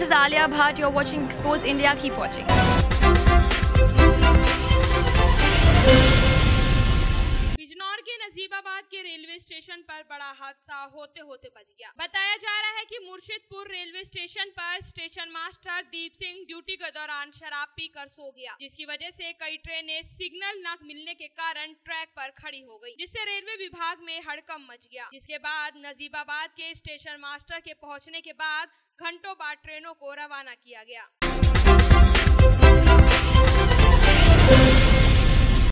is Alia Bhatt. You're watching Expose India. Keep watching. Bijnor के नजीबाबाद के railway station पर बड़ा हादसा होते होते बच गया। बताया जा रहा है कि मुर्शिदपुर रेलवे स्टेशन पर station master Deep Singh duty के दौरान शराब पीकर सो गया, जिसकी वजह से कई ट्रेनें सिग्नल न मिलने के कारण ट्रैक पर खड़ी हो गई, जिससे रेलवे विभाग में हड़कंप मच गया। जिसके बाद नजीबाबाद के स्टेशन मास्टर के पहुंचने के बाद घंटों बाद ट्रेनों को रवाना किया गया।